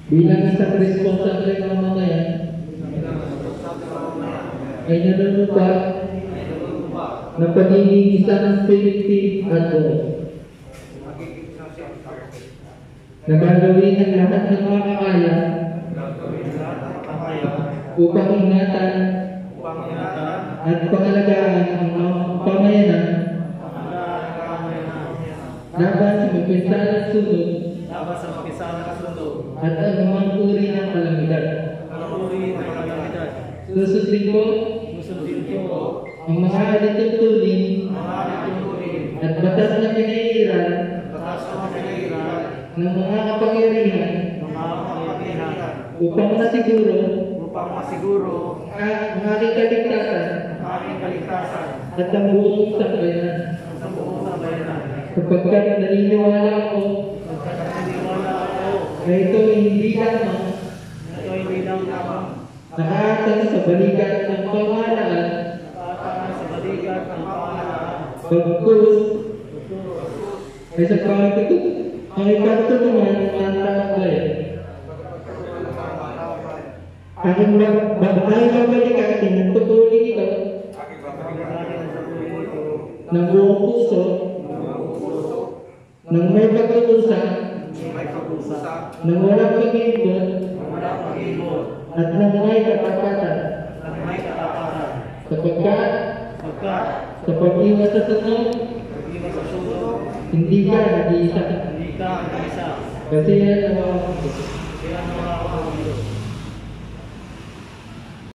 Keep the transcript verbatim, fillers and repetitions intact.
bilang isang responsable ng mamamayan ay nanunumpa ng pagiging isang Philippine adult na gagawin ang lahat ng makakaya upang ingatan at pangalagaan ang pamayanan laban sa magpisalang sunod at ang mga uri ng kalamidad. Susundin ko ang mga alituntunin at batas na pinairan ng mga kapangyarihan upang masiguro ang aking kaligtasan at ang buong sambayanan. Sapagkat naniniwala ako na ito hindi lamang nakaatang sa balikat ng pamahalaan, bagkus ay sa pangipatulungan ng taong bayan. Aking babalikan ng tutuloy ito ng buong puso, ng may pag-uusap, ng walang pag-ibot, at ng may katapatan, sapagkat sa pag-iwas sa sunod, hindi ka nag-iisa. Kasi yan ang mga